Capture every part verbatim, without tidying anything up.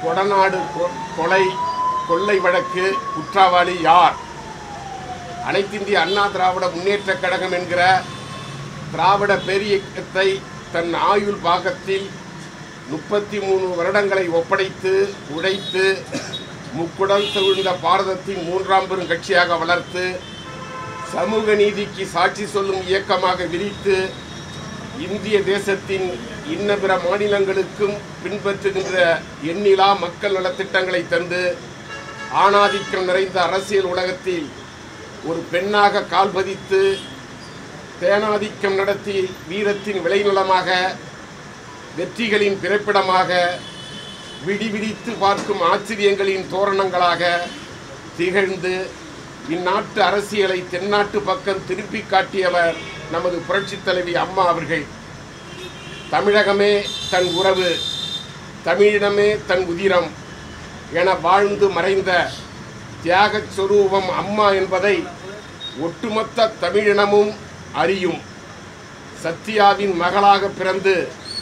கொடநாடு கொலை கொள்ளை வழக்கு குற்றவாளி யார்? அனைத்திந்திய அண்ணா திராவிட முன்னேற்ற கழகம் என்கிற திராவிட பேரியக்கத்தை தன் ஆயுள் பாகத்தில் முப்பத்தி மூணு வருடங்களை ஒப்படைத்து உழைத்து முக்குடல் சூழ்ந்த பாரதத்தின் மூன்றாம் பெரும் கட்சியாக வளர்த்து சமூக நீதிக்கு சாட்சி சொல்லும் இயக்கமாக விரித்து இந்திய தேசத்தின் இன்ன பிற மாநிலங்களுக்கும் பின்பற்றுகின்ற எண்ணிலா மக்கள் நலத்திட்டங்களை தந்து ஆணாதிக்கம் நிறைந்த அரசியல் உலகத்தில் ஒரு பெண்ணாக கால் பதித்து தேனாதிக்கம் நடத்தி வீரத்தின் விளைநிலமாக வெற்றிகளின் பிறப்பிடமாக விடிவிடித்து பார்க்கும் ஆச்சரியங்களின் தோரணங்களாக திகழ்ந்து இந்நாட்டு அரசியலை தென்னாட்டு பக்கம் திருப்பி காட்டியவர் நமது புரட்சித் தலைவி அம்மா அவர்கள். தமிழகமே தன் உறவு, தமிழினமே தன் உதிரம் என வாழ்ந்து மறைந்த தியாகச் சொரூபம் அம்மா என்பதை ஒட்டுமொத்த தமிழினமும் அறியும். சத்யாவின் மகளாக பிறந்து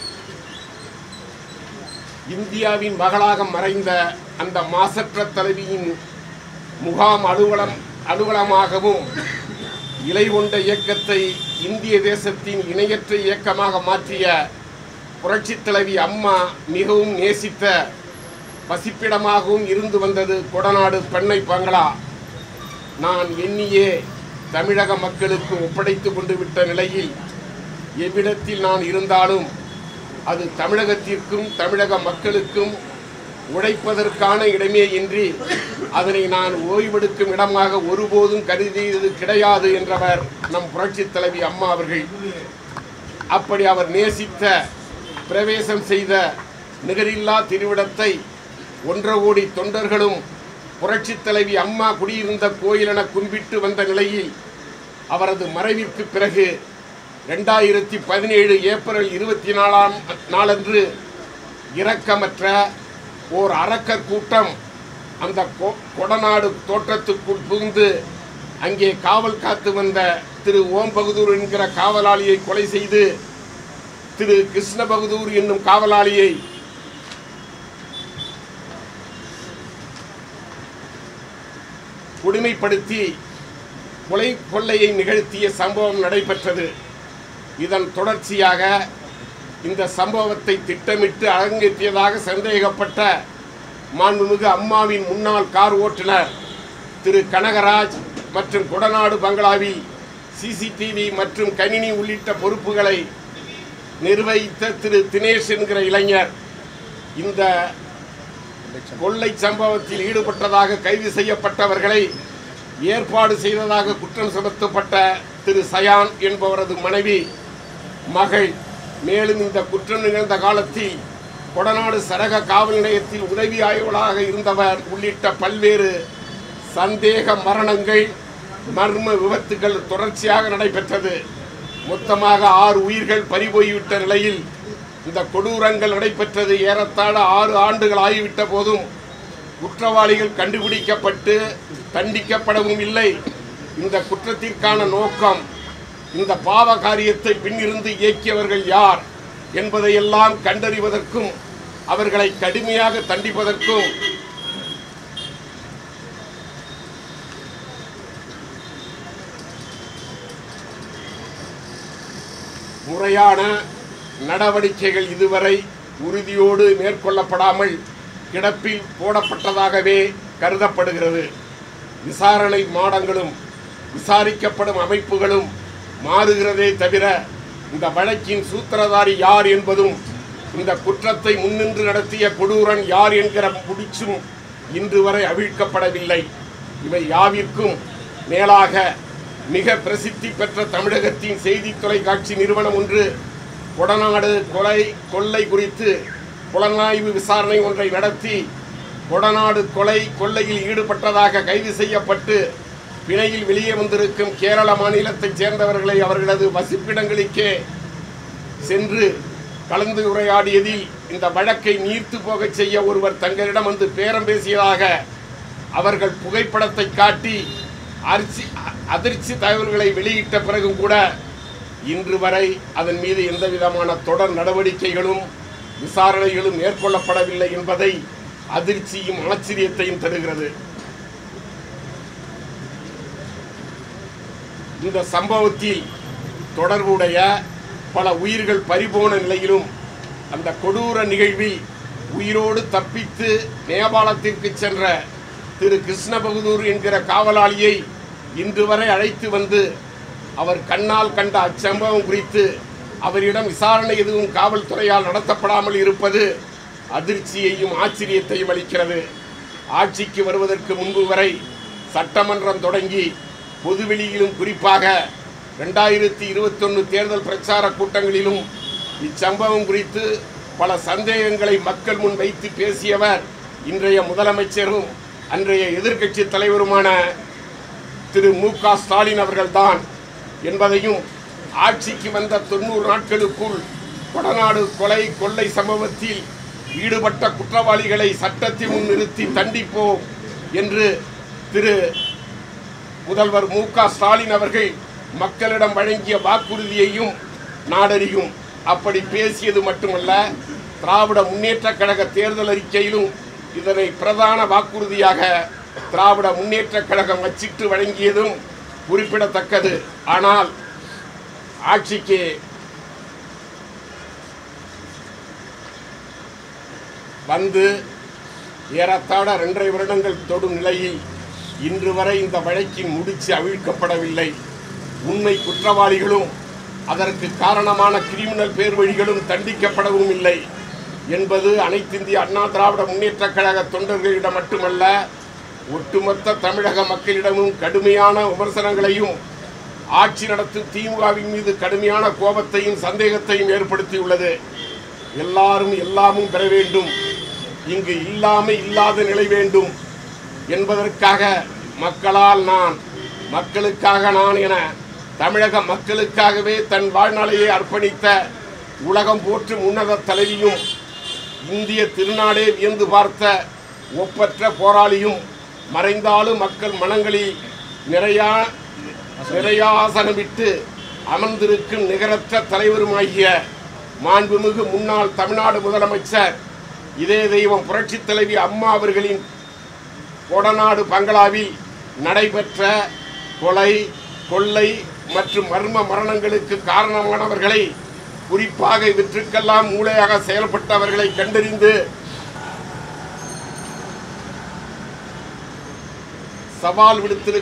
இந்தியாவின் மகளாக மறைந்த அந்த மாசற்ற தலைவியின் முகாம் அலுவலம் அலுவலமாகவும் இலை கொண்ட இயக்கத்தை இந்திய தேசத்தின் இணையற்ற இயக்கமாக மாற்றிய புரட்சித் தலைவி அம்மா மிகவும் நேசித்த வசிப்பிடமாகவும் இருந்து வந்தது கொடநாடு பெண்ணை பங்களா. நான் எண்ணியே தமிழக மக்களுக்கு ஒப்படைத்து கொண்டு விட்ட நிலையில் எவ்விடத்தில் நான் இருந்தாலும் அது தமிழகத்திற்கும் தமிழக மக்களுக்கும் உழைப்பதற்கான இடமே இன்றி அதனை நான் ஓய்வெடுக்கும் இடமாக ஒருபோதும் கருதியது கிடையாது என்றவர் நம் புரட்சித் தலைவி அம்மா அவர்கள். அப்படி அவர் நேசித்த பிரவேசம் செய்த நிகரில்லா திருவிடத்தை ஒன்றரை கோடி தொண்டர்களும் புரட்சித் தலைவி அம்மா குடியிருந்த கோயில் என கும்பிட்டு வந்த நிலையில் அவரது மறைவிற்கு பிறகு ரெண்டாயிரத்தி பதினேழு ஏப்ரல் இருபத்தி நாலாம் நாளன்று இரக்கமற்ற ஓர் அரக்கர் கூட்டம் அந்த கொடநாடு தோட்டத்துக்குள் புகுந்து அங்கே காவல் காத்து வந்த திரு ஓம் பகதூர் என்கிற காவலாளியை கொலை செய்து திரு கிருஷ்ண பகதூர் என்னும் காவலாளியை கொடுமைப்படுத்தி கொலை கொள்ளையை நிகழ்த்திய சம்பவம் நடைபெற்றது. இதன் தொடர்ச்சியாக இந்த சம்பவத்தை திட்டமிட்டு அரங்கேற்றியதாக சந்தேகப்பட்ட மாண்புமிகு அம்மாவின் முன்னாள் கார் ஓட்டுநர் திரு கனகராஜ் மற்றும் கொடநாடு பங்களாவில் சிசிடிவி மற்றும் கணினி உள்ளிட்ட பொறுப்புகளை நிர்வகித்த திரு தினேஷ் என்கிற இளைஞர் இந்த கொள்ளை சம்பவத்தில் ஈடுபட்டதாக கைது செய்யப்பட்டவர்களை ஏற்பாடு செய்ததாக குற்றம் சுமத்தப்பட்ட திரு சயான் என்பவரது மனைவி மகள், மேலும் இந்த குற்றம் நிகழ்ந்த காலத்தில் கொடநாடு சரக காவல் நிலையத்தில் உதவி ஆய்வாளராக இருந்தவர் உள்ளிட்ட பல்வேறு சந்தேக மரணங்கள் மர்ம விபத்துகள் தொடர்ச்சியாக நடைபெற்றது. மொத்தமாக ஆறு உயிர்கள் பறிபோய்விட்ட நிலையில் இந்த கொடூரங்கள் நடைபெற்றது. ஏறத்தாழ ஆறு ஆண்டுகள் ஆகிவிட்ட போதும் குற்றவாளிகள் கண்டுபிடிக்கப்பட்டு தண்டிக்கப்படவும் இல்லை. இந்த குற்றத்திற்கான நோக்கம், இந்த பாவ காரியத்தை பின்னிருந்து இயக்கியவர்கள் யார் என்பதையெல்லாம் கண்டறிவதற்கும் அவர்களை கடுமையாக தண்டிப்பதற்கும் முறையான நடவடிக்கைகள் இதுவரை உறுதியோடு மேற்கொள்ளப்படாமல் கிடப்பில் போடப்பட்டதாகவே கருதப்படுகிறது. விசாரணை மாடங்களும் விசாரிக்கப்படும் அமைப்புகளும் மாறுகிறதே தவிர இந்த வழக்கின் சூத்திரதாரி யார் என்பதும் இந்த குற்றத்தை முன்னின்று நடத்திய கொடூரன் யார் என்கிற முடிச்சும் இன்று வரை அவிழ்க்கப்படவில்லை. இவை யாவிற்கும் மேலாக மிக பிரசித்தி பெற்ற தமிழகத்தின் செய்தி தொலைக்காட்சி நிறுவனம் ஒன்று கொடநாடு கொலை கொள்ளை குறித்து புலனாய்வு விசாரணை ஒன்றை நடத்தி கொடநாடு கொலை கொள்ளையில் ஈடுபட்டதாக கைது செய்யப்பட்டு பிணையில் வெளியே வந்திருக்கும் கேரள மாநிலத்தைச் சேர்ந்தவர்களை அவர்களது வசிப்பிடங்களுக்கே சென்று கலந்து உரையாடியதில் இந்த வழக்கை நீர்த்து போகச் செய்ய ஒருவர் தங்களிடம் வந்து பேரம் பேசியதாக அவர்கள் புகைப்படத்தை காட்டி அரிசி அதிர்ச்சி தகவல்களை வெளியிட்ட பிறகும் கூட இன்று வரை அதன் மீது எந்த விதமான தொடர் நடவடிக்கைகளும் விசாரணைகளும் மேற்கொள்ளப்படவில்லை என்பதை அதிர்ச்சியும் ஆச்சரியத்தையும் தருகிறது. இந்த சம்பவத்தில் தொடர்புடைய பல உயிர்கள் பறிபோன நிலையிலும் அந்த கொடூர நிகழ்வில் உயிரோடு தப்பித்து நேபாளத்திற்கு சென்ற திரு கிருஷ்ணபகதூர் என்கிற காவலாளியை இன்று வரை அழைத்து வந்து அவர் கண்ணால் கண்ட அச்சம்பவம் குறித்து அவரிடம் விசாரணை எதுவும் காவல்துறையால் நடத்தப்படாமல் இருப்பது அதிர்ச்சியையும் ஆச்சரியத்தையும் அளிக்கிறது. ஆட்சிக்கு வருவதற்கு முன்பு வரை சட்டமன்றம் தொடங்கி பொதுவெளியிலும் குறிப்பாக ரெண்டாயிரத்தி இருபத்தி ஒன்று தேர்தல் பிரச்சார கூட்டங்களிலும் இச்சம்பவம் குறித்து பல சந்தேகங்களை மக்கள் முன் வைத்து பேசியவர் இன்றைய முதலமைச்சரும் அன்றைய எதிர்க்கட்சி தலைவருமான திரு மு க ஸ்டாலின் அவர்கள்தான் என்பதையும், ஆட்சிக்கு வந்த தொண்ணூறு நாட்களுக்குள் கொடநாடு கொலை கொள்ளை சம்பவத்தில் ஈடுபட்ட குற்றவாளிகளை சட்டத்தின் முன் நிறுத்தி தண்டிப்போம் என்று திரு முதல்வர் மு க ஸ்டாலின் அவர்கள் மக்களிடம் வழங்கிய வாக்குறுதியையும் நாடறியும். அப்படி பேசியது மட்டுமல்ல, திராவிட முன்னேற்ற கழக தேர்தல் அறிக்கையிலும் இதனை பிரதான வாக்குறுதியாக திராவிட முன்னேற்ற கழகம் அச்சிட்டு வழங்கியதும் குறிப்பிடத்தக்கது. ஆனால் ஆட்சிக்கு வந்து ஏறத்தாழ இரண்டரை வருடங்கள் தொடும் நிலையில் இன்று வரை இந்த வழக்கின் முடிச்சு அவிழ்க்கப்படவில்லை. உண்மை குற்றவாளிகளும் அதற்கு காரணமான கிரிமினல் பேர்வழிகளும் தண்டிக்கப்படவும் இல்லை என்பது அனைத்திந்திய அண்ணா திராவிட முன்னேற்ற கழக தொண்டர்களிடம் மட்டுமல்ல, ஒட்டுமொத்த தமிழக மக்களிடமும் கடுமையான விமர்சனங்களையும் ஆட்சி நடத்தும் திமுகவின் மீது கடுமையான கோபத்தையும் சந்தேகத்தையும் ஏற்படுத்தியுள்ளது. எல்லாரும் எல்லாமும் பெற வேண்டும், இங்கு இல்லாமை இல்லாத நிலை வேண்டும் என்பதற்காக மக்களால் நான், மக்களுக்காக நான் என தமிழக மக்களுக்காகவே தன் வாழ்நாளையே அர்ப்பணித்த உலகம் போற்றும் உன்னத தலைவியும் இந்திய திருநாடே வியந்து பார்த்த ஒப்பற்ற போராளியும் மறைந்தாலும் மக்கள் மனங்களில் நிறையா நிறையாசனமிட்டு அமர்ந்திருக்கும் நிகரற்ற தலைவருமாகிய மாண்புமிகு முன்னாள் தமிழ்நாடு முதலமைச்சர் இதே தெய்வம் புரட்சித் தலைவி அம்மா அவர்களின் கொடநாடு பங்களாவில் நடைபெற்ற கொலை கொள்ளை மற்றும் மர்ம மரணங்களுக்கு காரணமானவர்களை, குறிப்பாக இவற்றுக்கெல்லாம் மூளையாக செயல்பட்டவர்களை கண்டறிந்து சவால் விடுத்திரு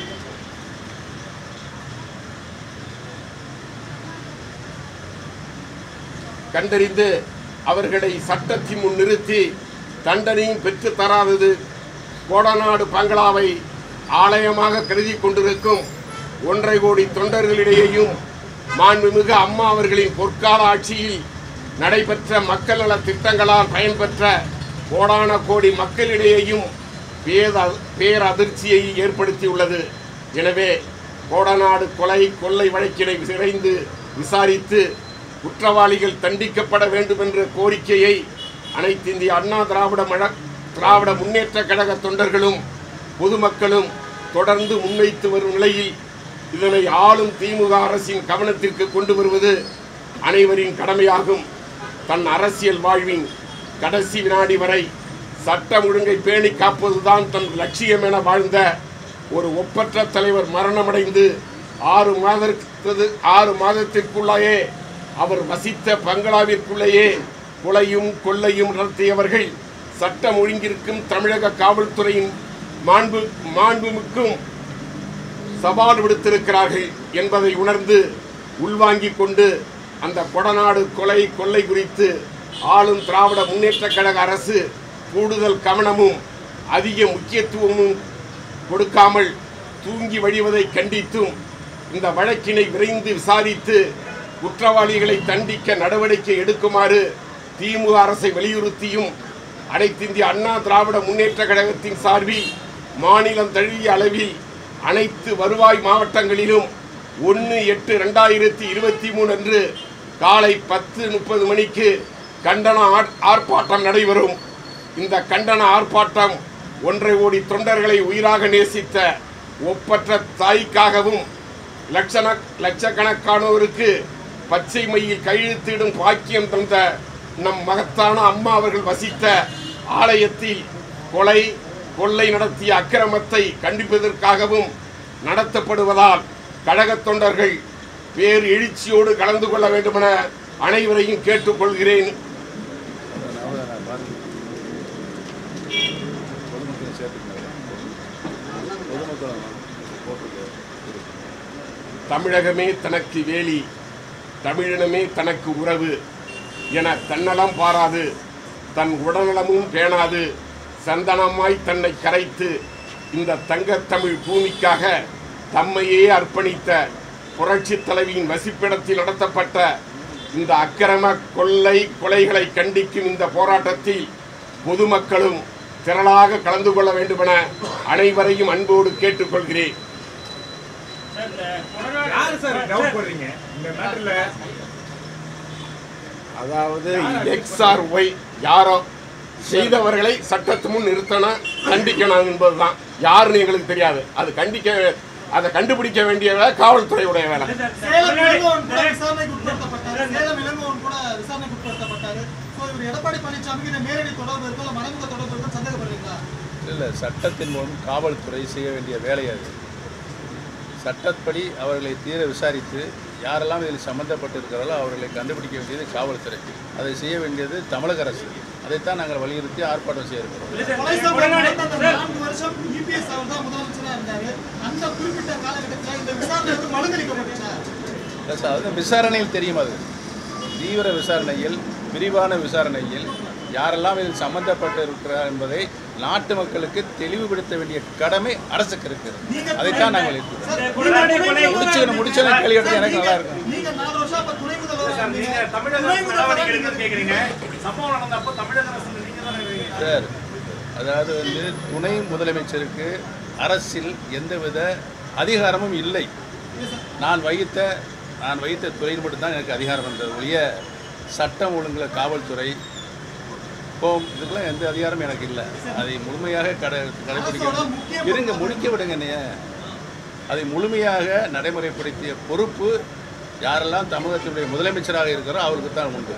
கண்டறிந்து அவர்களை சட்டத்தின் முன் நிறுத்தி தண்டனையும் பெற்று தராதது கொடநாடு பங்களாவை ஆலயமாக கருதி கொண்டிருக்கும் ஒன்றரை கோடி தொண்டர்களிடையேயும் மாண்புமிகு அம்மா அவர்களின் பொற்கால ஆட்சியில் நடைபெற்ற மக்கள் நல திட்டங்களால் பயன்பெற்ற கோடான கோடி மக்களிடையேயும் பேத பேரதிர்ச்சியை ஏற்படுத்தியுள்ளது. எனவே கொடநாடு கொலை கொள்ளை வழக்கினை விரைந்து விசாரித்து குற்றவாளிகள் தண்டிக்கப்பட வேண்டும் என்ற கோரிக்கையை அனைத்திந்திய அண்ணா திராவிட திராவிட முன்னேற்ற கழக தொண்டர்களும் பொதுமக்களும் தொடர்ந்து முன்வைத்து வரும் நிலையில் இதனை ஆளும் திமுக அரசின் கவனத்திற்கு கொண்டு வருவது அனைவரின் கடமையாகும். தன் அரசியல் வாழ்வின் கடைசி வினாடி வரை சட்டம் ஒழுங்கை பேணி காப்பதுதான் தன் லட்சியம் என வாழ்ந்த ஒரு ஒப்பற்ற தலைவர் மரணமடைந்து ஆறு மாதத்திற்கு ஆறு மாதத்திற்குள்ளேயே அவர் வசித்த பங்களாவிற்குள்ளேயே கொலையும் கொள்ளையும் நடத்தியவர்கள் சட்டம் ஒழுங்கிற்கும் தமிழக காவல்துறையின் மாண்பு மாண்புமிக்கும் சவால் விடுத்திருக்கிறார்கள் என்பதை உணர்ந்து உள்வாங்கிக் கொண்டு அந்த கொடநாடு கொலை கொள்ளை குறித்து ஆளும் திராவிட முன்னேற்ற கழக அரசு கூடுதல் கவனமும் அதிக முக்கியத்துவமும் கொடுக்காமல் தூங்கி வழிவதை கண்டித்தும் இந்த வழக்கினை விரைந்து விசாரித்து குற்றவாளிகளை தண்டிக்க நடவடிக்கை எடுக்குமாறு திமுக அரசை வலியுறுத்தியும் அனைத்திந்திய அண்ணா திராவிட முன்னேற்ற கழகத்தின் சார்பில் மாநிலம் தழுவிய அளவில் அனைத்து வருவாய் மாவட்டங்களிலும் ஒன்று எட்டு ரெண்டாயிரத்தி இருபத்தி மூணு அன்று காலை பத்து முப்பது மணிக்கு கண்டன ஆர்ப்பாட்டம் நடைபெறும். இந்த கண்டன ஆர்ப்பாட்டம் ஒன்றரை கோடி தொண்டர்களை உயிராக நேசித்த ஒப்பற்ற தாய்க்காகவும் லட்சண லட்சக்கணக்கானோருக்கு பச்சை மையில் கையெழுத்திடும் பாக்கியம் தந்த நம் மகத்தான அம்மா அவர்கள் வசித்த ஆலயத்தில் கொலை கொள்ளை நடத்திய அக்கிரமத்தை கண்டிப்பதற்காகவும் நடத்தப்படுவதால் கழக தொண்டர்கள் பேர் எழுச்சியோடு கலந்து கொள்ள வேண்டுமென அனைவரையும் கேட்டுக்கொள்கிறேன். தமிழகமே தனக்கு வேலி, தமிழினமே தனக்கு உறவு என தன்னலம் பாராது தன் உடல்நலமும் பேணாது சந்தனமாய் தன்னை கரைத்து இந்த தங்கத்தமிழ் பூமிக்காக தம்மையே அர்ப்பணித்த புரட்சி தலைவியின் வசிப்பிடத்தில் நடத்தப்பட்ட இந்த அக்கிரம கொள்ளை கொலைகளை கண்டிக்கும் இந்த போராட்டத்தில் பொதுமக்களும் திரளாக கலந்து கொள்ள வேண்டுமென அனைவரையும் அன்போடு கேட்டுக்கொள்கிறேன். அதாவது எக்ஸ் ஆர் ஒய் யாரோ செய்தவர்களை சட்டத்து முன் நிறுத்தணும், கண்டிக்கணும் என்பதுதான். யாருன்னு எங்களுக்கு தெரியாது. அது கண்டிக்க அதை கண்டுபிடிக்க வேண்டிய வேலை காவல்துறையுடைய வேலை. இல்லை, சட்டத்தின் மூலம் காவல்துறை செய்ய வேண்டிய வேலை அது. சட்டப்படி அவர்களை தீர விசாரித்து யாரெல்லாம் இதில் சம்பந்தப்பட்டிருக்கிறார்களோ அவர்களை கண்டுபிடிக்க வேண்டியது காவல்துறை. அதை செய்ய வேண்டியது தமிழக அரசு. அதைத்தான் நாங்கள் வலியுறுத்தி ஆர்ப்பாட்டம் செய்ய இருக்கிறோம். அது விசாரணையில் தெரியும். அது தீவிர விசாரணையில், விரிவான விசாரணையில் யாரெல்லாம் இதில் சம்பந்தப்பட்டு இருக்கிறார் என்பதை நாட்டு மக்களுக்கு தெளிவுபடுத்த வேண்டிய கடமை அரசுக்கு இருக்கிறது. அதைத்தான் நாங்கள் முடிச்சு முடிச்சு கேள்வி எடுத்து எனக்கு நல்லா இருக்கும். சார், அதாவது வந்து துணை முதலமைச்சருக்கு அரசில் எந்தவித அதிகாரமும் இல்லை. நான் வகித்த நான் வகித்த துறையில் மட்டும்தான் எனக்கு அதிகாரம் இருந்தது ஒழிய சட்டம் ஒழுங்குல காவல்துறை போம் இதுக்கெல்லாம் எந்த அதிகாரமும் எனக்கு இல்லை. அதை முழுமையாக கடை கடைபிடிக்க இருங்க முடிக்க விடுங்க. அதை முழுமையாக நடைமுறைப்படுத்திய பொறுப்பு யாரெல்லாம் தமிழகத்தினுடைய முதலமைச்சராக இருக்கிறோ அவருக்கு தான் உண்டு.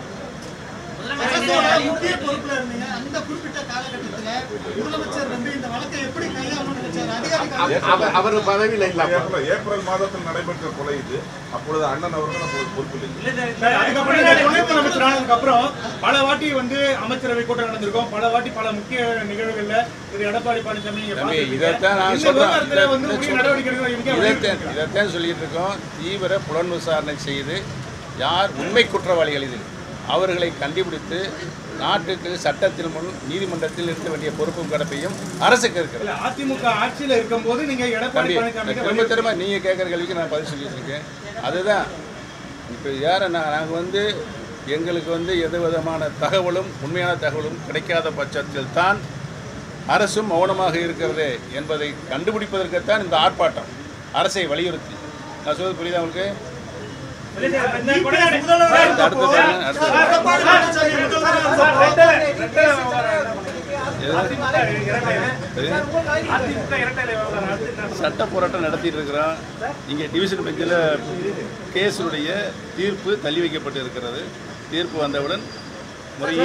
அவர் பதவியில் இல்ல. ஏப்ரல் மாதத்தில் நடைபெற்ற கொலை இது. அப்பொழுது அண்ணன் அவர்கள் பொறுப்பில்லை. அப்புறம் பல வாட்டி வந்து அமைச்சரவை கூட்டம் நடந்திருக்கும். பல வாட்டி பல முக்கிய நிகழ்வுகள்ல திரு எடப்பாடி பழனிசாமி இதைத்தான் நான் சொல்றேன். இதைத்தான் சொல்லிட்டு இருக்கோம். தீவிர புலன் விசாரணை செய்து யார் உண்மை குற்றவாளிகள் இதில் அவர்களை கண்டுபிடித்து நாட்டுக்கு சட்டத்தில் முன் நீதிமன்றத்தில் இருக்க வேண்டிய பொறுப்பும் கடப்பையும் அரசுக்கு இருக்கிறது. அதிமுக ஆட்சியில் இருக்கும் போது நீங்க திரும்ப திரும்ப நீங்க கேட்குற கேள்விக்கு நான் பதில் சொல்லிட்டு இருக்கேன். அதுதான் இப்போ யார நாங்கள் வந்து எங்களுக்கு வந்து எந்த விதமான தகவலும் உண்மையான தகவலும் கிடைக்காத பட்சத்தில் தான் அரசும் மௌனமாக இருக்கிறது என்பதை கண்டுபிடிப்பதற்குத்தான் இந்த ஆர்ப்பாட்டம். அரசை வலியுறுத்தி நான் சொல்வது புரியுதா உங்களுக்கு? சட்ட போராட்டம் நடத்திட்டு இருக்கிறோம். இங்கே டிவிஷன் பெஞ்சில் கேஸுடைய தீர்ப்பு தள்ளி வைக்கப்பட்டு இருக்கிறது. தீர்ப்பு வந்தவுடன் முறையே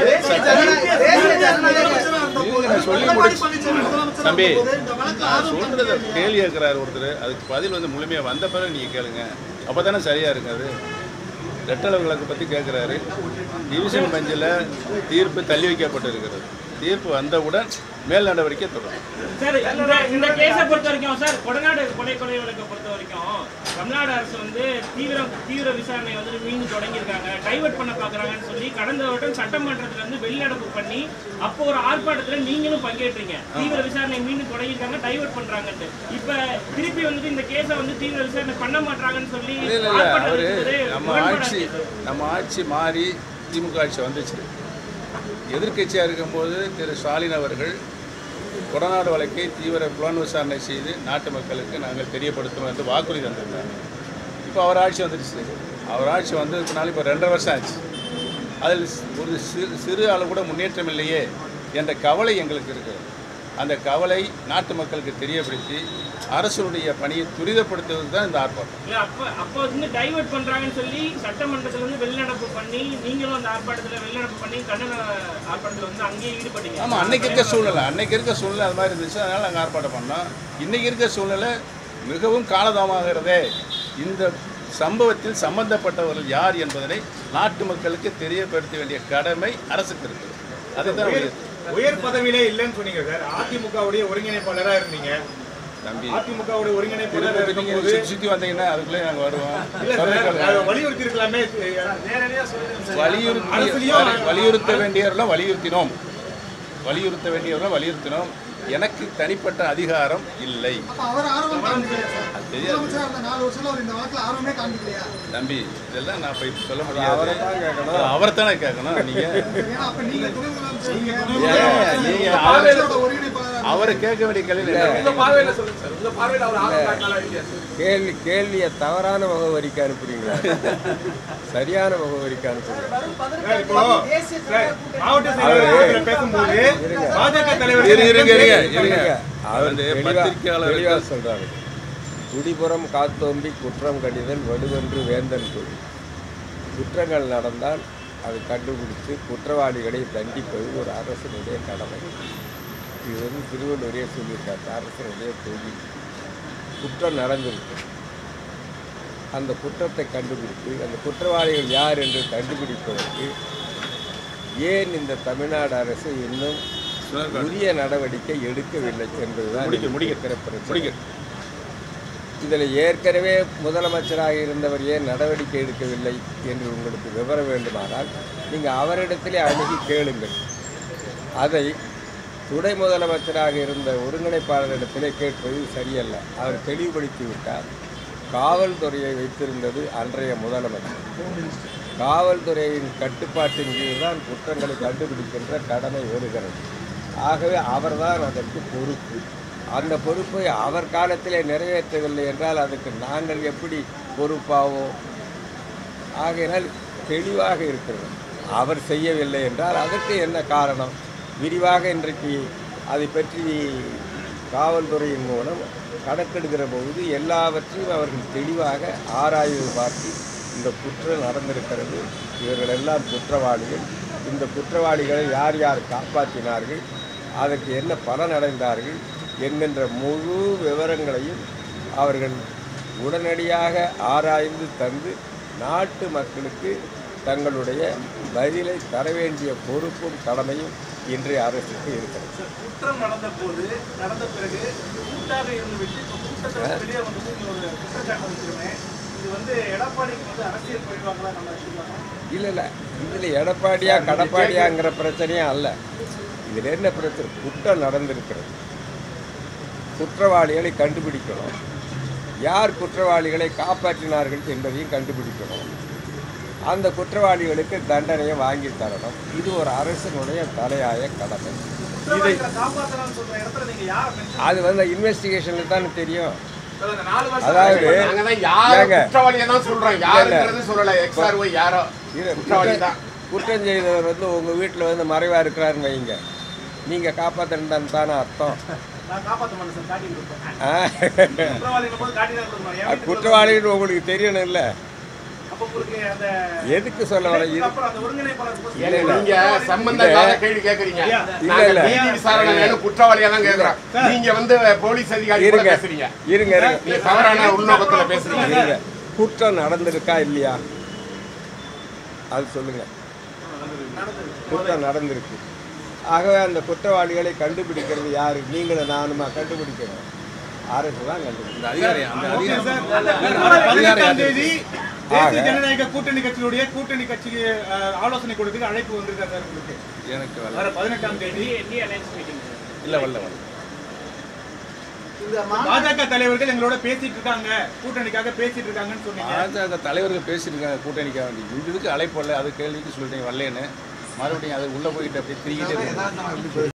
சொல்லி முடிச்சு தம்பி நான் சொல்றத கேள்வி கேட்கிறாரு ஒருத்தர். அதுக்கு பதில் வந்து முழுமையாக வந்த பிறகு நீங்கள் கேளுங்க. அப்போ தானே சரியாக இருக்காது. ரெட்டளவு வழக்கு பற்றி கேட்குறாரு. டிவிஷன் பெஞ்சில் தீர்ப்பு தள்ளி வைக்கப்பட்டு இருக்கிறது. தீர்ப்பு வந்தவுடன் மேல் நடவடிக்கை தொடரும். சார், இந்த கேஸை பொறுத்த வரைக்கும் சார் கொடநாடு கொலை கொலை வழக்கை பொறுத்த வரைக்கும் தமிழ்நாடு அரசு வந்து தீவிர தீவிர விசாரணை வந்து மீண்டும் தொடங்கியிருக்காங்க. டைவர்ட் பண்ண பார்க்குறாங்கன்னு சொல்லி கடந்த வருடம் சட்டமன்றத்தில் வந்து வெளிநடப்பு பண்ணி அப்போ ஒரு ஆர்ப்பாட்டத்தில் நீங்களும் பங்கேற்றீங்க. தீவிர விசாரணை மீண்டும் தொடங்கியிருக்காங்க, டைவர்ட் பண்ணுறாங்கன்ட்டு. இப்போ திருப்பி வந்துட்டு இந்த கேஸை வந்து தீவிர விசாரணை பண்ண மாட்டாங்கன்னு சொல்லி நம்ம ஆட்சி நம்ம ஆட்சி மாறி திமுக ஆட்சி வந்துச்சு. எதிர்க்கட்சியாக இருக்கும்போது திரு ஸ்டாலின் அவர்கள் கொடநாடு வழக்கை தீவிர புலன் விசாரணை செய்து நாட்டு மக்களுக்கு நாங்கள் தெரியப்படுத்துவோம் என்று வாக்குறுதி தந்திருந்தார். இப்போ அவர் ஆட்சி வந்துடுச்சு. அவர் ஆட்சி வந்ததுனால இப்போ ரெண்டரை வருஷம் ஆச்சு. அதில் ஒரு சிறு சிறு அளவு கூட முன்னேற்றம் இல்லையே என்ற கவலை எங்களுக்கு இருக்குது. அந்த கவலை நாட்டு மக்களுக்கு தெரியப்படுத்தி அரசுடைய பணியை துரிதப்படுத்துவதுக்கு தான் இந்த ஆர்ப்பாட்டம். இல்ல அப்ப அப்ப வந்து டைவர்ட் பண்றாங்கன்னு சொல்லி சட்டமன்றத்துல வந்து வெளிநடப்பு பண்ணி நீங்களும் அந்த ஆர்ப்பாட்டத்துல வெளிநடப்பு பண்ணி கண்டன ஆர்ப்பாட்டத்துல வந்து அங்கேயே ஈடுபட்டீங்க. ஆமாம், அன்னைக்கு இருக்க சூழ்நிலை அன்னைக்கு இருக்க சூழ்நிலை அது மாதிரி இருந்துச்சு. அதனால் நாங்கள் ஆர்ப்பாட்டம் பண்ணோம். இன்றைக்கி இருக்க சூழ்நிலை மிகவும் காலதாமமாகிறதே. இந்த சம்பவத்தில் சம்பந்தப்பட்டவர்கள் யார் என்பதனை நாட்டு மக்களுக்கு தெரியப்படுத்த வேண்டிய கடமை அரசுக்கு இருக்குது. அதுதான் உயர் பதவியிலே இல்லைன்னு சொன்னீங்க சார். அதிமுகவுடைய ஒருங்கிணைப்பாளராக இருந்தீங்க தம்பி. அதிமுகவுடைய ஒருங்கிணைப்பாளர் சுற்றி சுற்றி வந்தீங்கன்னா அதுக்குள்ளே நாங்கள் வருவோம். வலியுறுத்தி இருக்கலாமே. வலியுறுத்தி வலியுறுத்த வேண்டியவர்களும் வலியுறுத்தினோம் வலியுறுத்த வேண்டியவர்களும் வலியுறுத்தினோம். எனக்கு தனிப்பட்ட அதிகாரம் இல்லை. தம்பி, இதெல்லாம் நான் போய் சொல்ல முடியாது. அவரை தானே கேட்கணும். நீங்க அவரை கேட்க வேண்டிய கேள்வி கேள்வி கேள்வியை தவறான முகவரிக்கு அனுப்புறீங்களா? சரியான முகவரிக்கு அனுப்புறீங்க. சொல்றாரு, குடிபுறம் காத்தோம்பி குற்றம் கடிதல் வடுவென்று வேந்தன் தொழில். குற்றங்கள் நடந்தால் அதை கண்டுபிடித்து குற்றவாளிகளை தண்டிப்பது ஒரு அரசனுடைய கடமை. இது வந்து திருவள்ளுவரே சொல்லியிருக்காரு, அரசனுடைய தொழில். குற்றம் நடந்திருக்கு, அந்த குற்றத்தை கண்டுபிடித்து அந்த குற்றவாளிகள் யார் என்று கண்டுபிடிப்பதற்கு ஏன் இந்த தமிழ்நாடு அரசு இன்னும் உரிய நடவடிக்கை எடுக்கவில்லை என்பதுதான் முடிக்கிற பிரச்சனை. இதில் ஏற்கனவே முதலமைச்சராக இருந்தவர் ஏன் நடவடிக்கை எடுக்கவில்லை என்று உங்களுக்கு விவரம் வேண்டுமானால் நீங்கள் அவரிடத்திலே அணுகி கேளுங்கள். அதை துணை முதலமைச்சராக இருந்த ஒருங்கிணைப்பாளரிடத்திலே கேட்பது சரியல்ல. அவர் தெளிவுபடுத்தி விட்டார். காவல்துறையை வைத்திருந்தது அன்றைய முதலமைச்சர். காவல்துறையின் கட்டுப்பாட்டின் கீழ் தான் குற்றங்களை கண்டுபிடிக்கின்ற கடமை வருகிறது. ஆகவே அவர்தான் அதற்கு பொறுப்பு. அந்த பொறுப்பை அவர் காலத்திலே நிறைவேற்றவில்லை என்றால் அதுக்கு நாங்கள் எப்படி பொறுப்பாவோம்? ஆகையினால் தெளிவாக இருக்கிறது. அவர் செய்யவில்லை என்றால் அதற்கு என்ன காரணம்? விரிவாக இன்றைக்கு அதை பற்றி காவல்துறையின் மூலம் கணக்கெடுக்கிற பொழுது எல்லாவற்றையும் அவர்கள் தெளிவாக ஆராய்வு பார்த்து இந்த குற்றம் நடந்திருக்கிறது, இவர்களெல்லாம் குற்றவாளிகள், இந்த குற்றவாளிகளை யார் யார் காப்பாற்றினார்கள், அதற்கு என்ன பலன் அடைந்தார்கள் என்கின்ற முழு விவரங்களையும் அவர்கள் உடனடியாக ஆராய்ந்து தந்து நாட்டு மக்களுக்கு தங்களுடைய பதிலை தர வேண்டிய பொறுப்பும் கடமையும் இன்றைய அரசுக்கு இருக்கிறது. குற்றம் நடந்த போது நடந்த பிறகு கூட்டாக இருந்துவிட்டு கூட்டத்தை வெளியே வந்து ஒரு குற்றச்சாட்டு வச்சிருவேன். இது வந்து எடப்பாடிக்கு வந்து அரசியல் பழிவாங்களா நம்ம இல்லை இல்லை இதில் எடப்பாடியா கடப்பாடியாங்கிற பிரச்சனையும் அல்ல. இதில் என்ன பிரச்சனை? குற்றம் நடந்திருக்கிறது, குற்றவாளிகளை கண்டுபிடிக்கணும், யார் குற்றவாளிகளை காப்பாற்றினார்கள் என்பதையும் கண்டுபிடிக்கணும், அந்த குற்றவாளிகளுக்கு தண்டனையை வாங்கி தரணும். இது ஒரு அரசனுடைய தலையாய கடமை. இதை அது வந்து இன்வெஸ்டிகேஷனில் தானே தெரியும். அதாவது குற்றம் செய்தவர் வந்து உங்கள் வீட்டில் வந்து மறைவாக இருக்கிறாருன்னு வைங்க, நீங்கள் காப்பாற்றணும் தானே அர்த்தம். குற்றவாளின்னு உங்களுக்கு தெரியணும் இல்லை? எதுக்கு சொல்ல வர? நீங்க சம்பந்தம் கேள்வி கேக்குறீங்க, குற்றவாளியா தான் கேக்குறோம். நீங்க வந்து போலீஸ் அதிகாரி பேசுறீங்க, இருங்க தவறான உள்நோக்கத்துல பேசுறீங்க. குற்றம் நடந்திருக்கா இல்லையா அது சொல்லுங்க. குற்றம் நடந்திருக்கு. ஆகவே அந்த குற்றவாளிகளை கண்டுபிடிக்கிறது யாரு? நீங்களும் நானுமா கண்டுபிடிக்கணும்? அரசு தான் ஜனநாயக கூட்டணி கட்சியுடைய கூட்டணி கட்சிக்கு ஆலோசனை கொடுத்து அழைப்பு வந்திருக்காரு சார் உங்களுக்கு. எனக்கு வர பதினெட்டாம் தேதி இல்ல வரல வரல பாஜக தலைவர்கள் எங்களோட பேசிட்டு இருக்காங்க, கூட்டணிக்காக பேசிட்டு இருக்காங்கன்னு சொன்னீங்க. பாஜக தலைவர்கள் பேசிட்டு இருக்காங்க கூட்டணிக்காக வேண்டி. இதுக்கு அழைப்பு வரல, அது கேள்விக்கு சொல்லிட்டீங்க வரலன்னு. மறுபடியும் அது உள்ள போயிட்டு அப்படியே திருக்கிட்டே